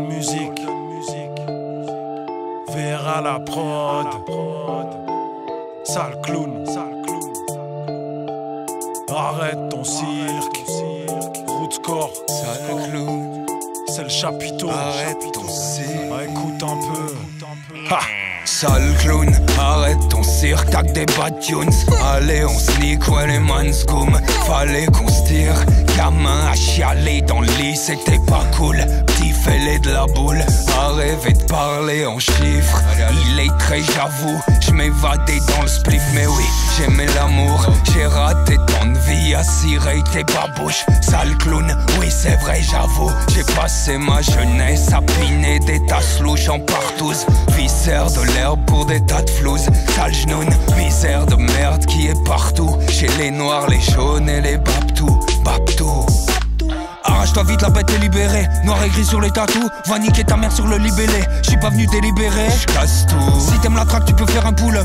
Music, Vera la prod, sale clown. Arrête ton cirque, Rootscore, Sale clown, c'est le chapiteau. arrête ton cirque. Ah, écoute un peu. Ha! Sale clown, arrête ton cirque, t'as que des bad tunes. Allez, on sneak, ouais, les manscoom. Fallait qu'on se tire, gamin à chialer dans le lit, c'était pas cool. Petit fêlé de la boule, à rêver de parler en chiffres. Il est très, j'avoue, j'm'évadais dans le spliff, mais oui, j'aimais l'amour. J'ai raté tant de vie à cirer tes babouches. Sale clown, oui, c'est vrai, j'avoue. J'ai passé ma jeunesse à piner des tasses louches en partouze. Viscère de l'herbe pour des tas de flouses. Sale genoune, misère de merde qui est partout. Chez les noirs, les jaunes et les babtous. Babtous. Arrache-toi vite, la bête est libérée. Noir et gris sur les tatous. Va niquer ta mère sur le libellé. J'suis pas venu délibérer. J'casse tout. Si t'aimes la traque, tu peux faire un pull-up.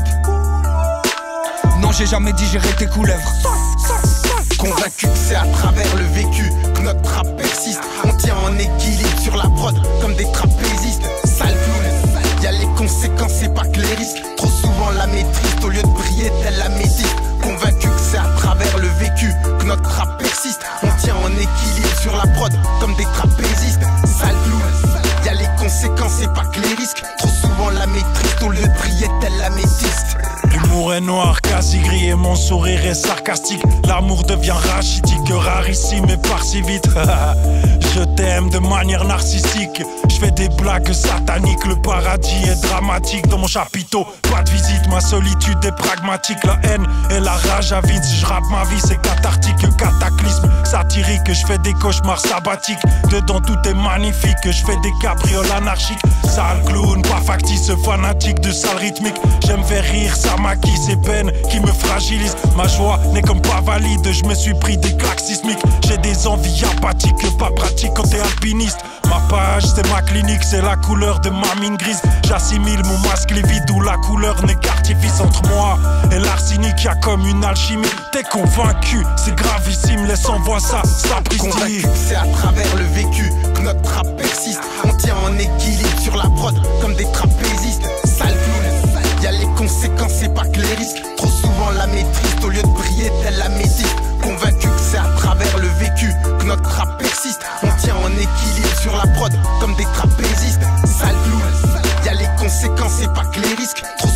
Non, j'ai jamais digéré tes couleuvres. Convaincu que c'est à travers le vécu que notre rap persiste. On tient en équilibre sur la prod comme des trapézistes. Sale clown, y'a les conséquences, c'est pas que les risques. Trop souvent la maîtrise au lieu de briller telle la métiste. Convaincu que c'est à travers le vécu que notre rap persiste. On tient en équilibre sur la prod comme des trapézistes. Sale clown, y'a les conséquences, c'est pas que les risques. Trop souvent la maîtrise au lieu de briller telle la métiste. L'humour est noir, quasi gris et mon sourire est sarcastique. L'amour devient rachitique, rarissime et part si vite. Je t'aime de manière narcissique. Je fais des blagues sataniques. Le paradis est dramatique dans mon chapiteau. Pas de visite, ma solitude est pragmatique. La haine et la rage à vide. Si je rappe ma vie, c'est cathartique. Cataclysme satirique. Je fais des cauchemars sabbatiques. Dedans tout est magnifique. Je fais des cabrioles anarchiques. Sale clown, pas factice, fanatique de sale rythmique. J'aime faire rire, ça maquille ces peines qui me fragilisent. Ma joie n'est comme pas valide. Je me suis pris des claques sismiques. J'ai des envies apathiques, pas pratiques quand t'es alpiniste. Ma page, c'est ma clinique, c'est la couleur de ma mine grise. J'assimile mon masque livide où la couleur n'est qu'artifice entre moi et l'arsenic. Y'a comme une alchimie. T'es convaincu, c'est gravissime. Laisse envoie ça, sapristi. Convaincu que c'est à travers le vécu que notre rap persiste. On tient en équilibre sur la prod comme des trapézistes. Sale clown, y'a les conséquences, c'est pas que les risques. Trop souvent la maîtrise au lieu de briller telle la métiste. Convaincu que c'est à travers le vécu que notre rap persiste. On tient en équilibre sur la prod comme des trapézistes. Sale clown, y'a les conséquences, c'est pas que les risques. Trop